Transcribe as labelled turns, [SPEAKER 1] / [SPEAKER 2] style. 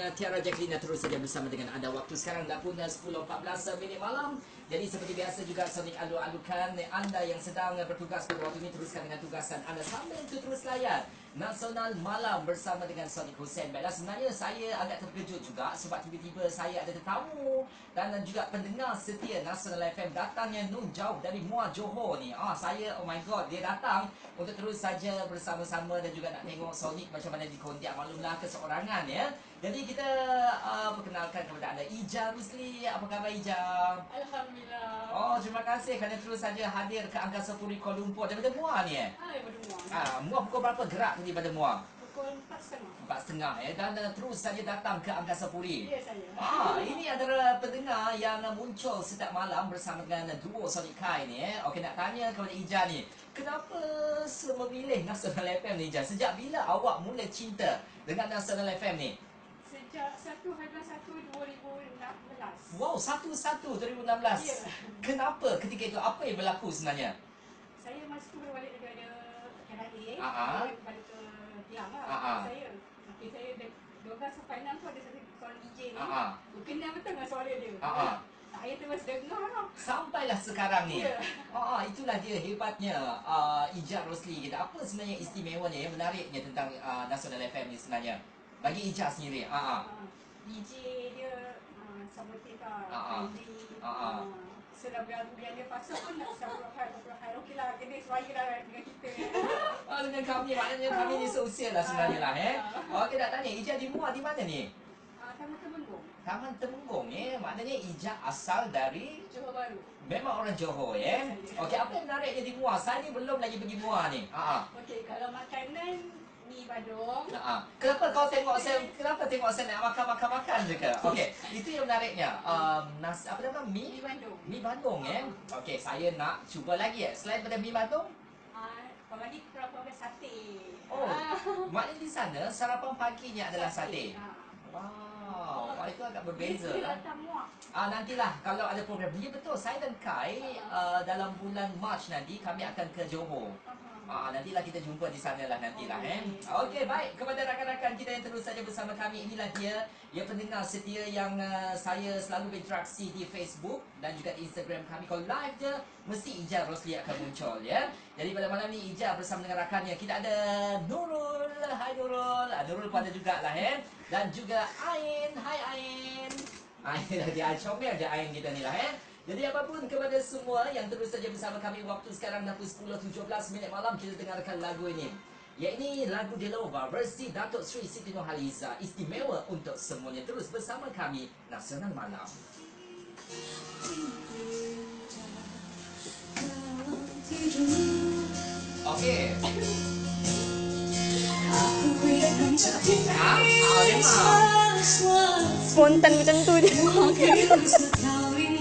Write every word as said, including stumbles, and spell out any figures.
[SPEAKER 1] uh, Tiara Jacqueline terus saja bersama dengan anda. Waktu sekarang dah pun sepuluh empat belas minit malam. Jadi seperti biasa juga Sonic alu-alukan anda yang sedang bertugas pada waktu ini, teruskan dengan tugasan anda sambil itu terus layan Nasional Malam bersama dengan Sonic Hussein. Baiklah, sebenarnya saya agak terkejut juga sebab tiba-tiba saya ada tetamu dan juga pendengar setia Nasional F M datangnya nun jauh dari Muar Johor ni. Ah, saya oh my god, dia datang untuk terus saja bersama-sama dan juga nak tengok Sonic macam mana di Kondiak. Maklumlah keseorangan ya. Jadi kita uh, perkenalkan kepada anda Ija Rusli. Apa khabar Ija?
[SPEAKER 2] Alhamdulillah.
[SPEAKER 1] Oh, terima kasih kerana terus saja hadir ke Angkasa Puri Kuala Lumpur daripada Muar ni eh.
[SPEAKER 2] Ah, daripada Muar.
[SPEAKER 1] Ah, Muar pukul berapa gerak tadi pada Muar?
[SPEAKER 2] Pukul empat setengah.
[SPEAKER 1] Empat setengah ya, dan uh, terus saja datang ke Angkasa Puri.
[SPEAKER 2] Ya, saya.
[SPEAKER 1] Ah, ini antara pendengar yang muncul setiap malam bersama dengan duo Sonic Kai ni eh. Okey, nak tanya kepada Ija ni, kenapa memilih Nasional F M ni Ija? Sejak bila awak mula cinta dengan Nasional F M ni?
[SPEAKER 2] Sejak satu hari satu dua ribu enam belas.
[SPEAKER 1] Wow, satu satu dua ribu enam belas.
[SPEAKER 2] Ya.
[SPEAKER 1] Kenapa ketika itu? Apa yang berlaku sebenarnya?
[SPEAKER 2] Saya masa tu balik daripada K L A.
[SPEAKER 1] Ah, ah.
[SPEAKER 2] Saya balik ke Tiang lah.
[SPEAKER 1] Ah, ah.
[SPEAKER 2] Saya. Okay, saya dua belas sampai enam tu ada satu seorang D J ni.
[SPEAKER 1] Ah, ah.
[SPEAKER 2] Kenal betul dengan suara dia.
[SPEAKER 1] Ah, ah.
[SPEAKER 2] Saya terus dengar lah.
[SPEAKER 1] Sampailah sekarang ni.
[SPEAKER 2] Ya.
[SPEAKER 1] Ah, itulah dia hebatnya uh, Ija Rosli kita. Apa sebenarnya istimewanya yang menariknya tentang uh, Nasional F M ni sebenarnya? Bagi Ija sendiri. Ah, ah.
[SPEAKER 2] Ah, D J dia uh, sabotif lah.
[SPEAKER 1] Ah, ah.
[SPEAKER 2] Friendly.
[SPEAKER 1] Ah, ah.
[SPEAKER 2] Ah, Sedang lagu yang dia pasang pun nak sabuk hai, sabuk hai. Okey lah, kena suara lah dengan kita.
[SPEAKER 1] Oh, dengan kami, maknanya kami ni seusia lah sebenarnya lah eh. Okey, nak tanya Ija di Muar di mana ni?
[SPEAKER 2] Ah, Taman Temenggung,
[SPEAKER 1] Taman Temenggung eh. Maknanya Ija asal dari
[SPEAKER 2] Johor Bahru.
[SPEAKER 1] memang orang Johor ya. Okey, apa yang menariknya di Muar? Saya ni belum lagi pergi Muar ni. Ha ah.
[SPEAKER 2] Okey, kalau makanan mi badung.
[SPEAKER 1] Ha ah. Kenapa kau tengok saya kenapa tengok saya nak makan-makan makan je ke? Okey, itu yang menariknya. Um, nas apa nama mi?
[SPEAKER 2] Mi Bandung.
[SPEAKER 1] Mi Bandung eh. Okey, saya nak cuba lagi eh. Selain daripada mi Bandung,
[SPEAKER 2] Ah, kalau lagi berapa ada sate.
[SPEAKER 1] oh,
[SPEAKER 2] Ah.
[SPEAKER 1] maknanya di sana sarapan paginya adalah sate.
[SPEAKER 2] Ah.
[SPEAKER 1] Wow, wah, itu agak berbeza
[SPEAKER 2] Dia
[SPEAKER 1] lah.
[SPEAKER 2] datang muak.
[SPEAKER 1] Ah, nantilah kalau ada program. Ya betul, saya dan Kai uh, dalam bulan Mac nanti kami akan ke Johor. Ah, nantilah kita jumpa di sana lah nantilah eh. Okey, baik, kepada rakan-rakan kita yang terus saja bersama kami, inilah dia ya pendengar setia yang uh, saya selalu berinteraksi di Facebook dan juga di Instagram kami. Kalau live je mesti Ija Rosli akan muncul ya. Jadi pada malam ni Ija bersama dengan rakannya kita ada Nurul. Hai Nurul. Ah, Nurul pun ada jugalah eh. Dan juga Ain. Hai Ain. Ain dia comel je Ain kita ni lah eh. Jadi apapun kepada semua yang terus saja bersama kami, waktu sekarang dah pukul sepuluh tujuh belas minit malam, kita dengarkan lagu ini. Ya, ini lagu Delova versi Datuk Sri Siti Nurhaliza, istimewa untuk semuanya. Terus bersama kami Nasional Malam. Okey. Ah, ah, memang.
[SPEAKER 3] Spontan macam tu je.